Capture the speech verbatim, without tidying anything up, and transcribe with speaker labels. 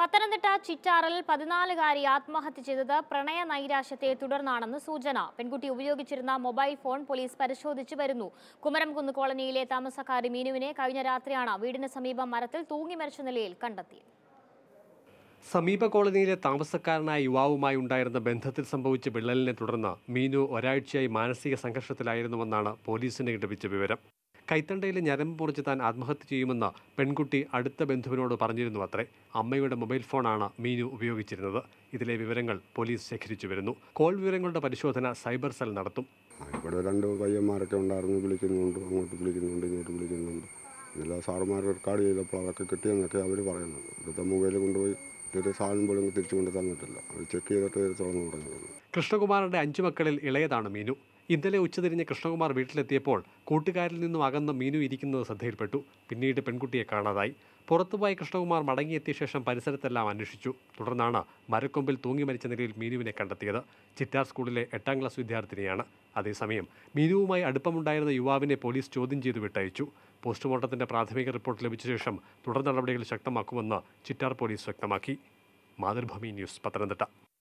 Speaker 1: പത്തനംതിട്ട ചിറ്റാറിൽ പതിനാലുകാരി ആത്മഹത്യ ചെയ്തത് പ്രണയ നൈരാശ്യത്തെ തുടർന്നാണെന്ന് സൂചന. പെൺകുട്ടി ഉപയോഗിച്ചിരുന്ന മൊബൈൽ ഫോൺ പോലീസ് പരിശോധിച്ചു വരുന്നു. കുമരംകുന്ന് കോളനിയിലെ താമസക്കാരി മീനുവിനെ കഴിഞ്ഞ രാത്രിയാണ് വീടിന് സമീപം മരത്തിൽ തൂങ്ങി മരിച്ച നിലയിൽ കണ്ടെത്തിയത്.
Speaker 2: സമീപ കോളനിയിലെ താമസക്കാരനായ യുവാവുമായി ഉണ്ടായിരുന്ന ബന്ധത്തിൽ സംഭവിച്ച വിള്ളലിനെ തുടർന്ന് മീനു ഒരാഴ്ചയായി മാനസിക സംഘർഷത്തിലായിരുന്നുവെന്നാണ് പോലീസിന് ലഭിച്ച വിവരം. കൈത്തണ്ടയിലെ ഞരമ്പ് മുറിച്ച് താൻ ആത്മഹത്യ ചെയ്യുമെന്ന് പെൺകുട്ടി അടുത്ത ബന്ധുവിനോട് പറഞ്ഞിരുന്നു അത്രേ. അമ്മയുടെ മൊബൈൽ ഫോണാണ് മീനു ഉപയോഗിച്ചിരുന്നത്. ഇതിലെ വിവരങ്ങൾ പോലീസ് ശേഖരിച്ചു വരുന്നു. കോൾ വിവരങ്ങളുടെ പരിശോധന സൈബർ സെൽ നടത്തും.
Speaker 3: ഇവിടെ രണ്ട് പയ്യന്മാരൊക്കെ ഉണ്ടായിരുന്നു, വിളിക്കുന്നുണ്ട്, അങ്ങോട്ട് വിളിക്കുന്നുണ്ട്, ഇങ്ങോട്ട് വിളിക്കുന്നുണ്ട്. എല്ലാ സാറുമാർ റെക്കോർഡ് ചെയ്തപ്പോൾ അതൊക്കെ കിട്ടിയെന്നൊക്കെ അവർ പറയുന്നുണ്ട്. ഇവിടുത്തെ മൊബൈൽ കൊണ്ടുപോയി ഒരു സാധനം പോലും തിരിച്ചു കൊണ്ട് തന്നിട്ടില്ല. അത് ചെക്ക് ചെയ്തിട്ട് തുറന്നു പറഞ്ഞു.
Speaker 2: കൃഷ്ണകുമാറിന്റെ അഞ്ചു മക്കളിൽ ഇളയതാണ് മീനു. ഇന്നലെ ഉച്ചതിരിഞ്ഞ് കൃഷ്ണകുമാർ വീട്ടിലെത്തിയപ്പോൾ കൂട്ടുകാരിൽ നിന്നും അകന്ന് മീനു ഇരിക്കുന്നത് ശ്രദ്ധയിൽപ്പെട്ടു. പിന്നീട് പെൺകുട്ടിയെ കാണാതായി. പുറത്തുപോയി കൃഷ്ണകുമാർ മടങ്ങിയെത്തിയ ശേഷം പരിസരത്തെല്ലാം അന്വേഷിച്ചു. തുടർന്നാണ് മരക്കൊമ്പിൽ തൂങ്ങി മരിച്ച നിലയിൽ മീനുവിനെ കണ്ടെത്തിയത്. ചിറ്റാർ സ്കൂളിലെ എട്ടാം ക്ലാസ് വിദ്യാർത്ഥിനിയാണ്. അതേസമയം മീനുവുമായി അടുപ്പമുണ്ടായിരുന്ന യുവാവിനെ പോലീസ് ചോദ്യം ചെയ്തു വിട്ടയച്ചു. പോസ്റ്റ്മോർട്ടത്തിന്റെ പ്രാഥമിക റിപ്പോർട്ട് ലഭിച്ച ശേഷം തുടർ നടപടികൾ ശക്തമാക്കുമെന്ന് ചിറ്റാർ പോലീസ് വ്യക്തമാക്കി. മാതൃഭൂമി ന്യൂസ്, പത്തനംതിട്ട.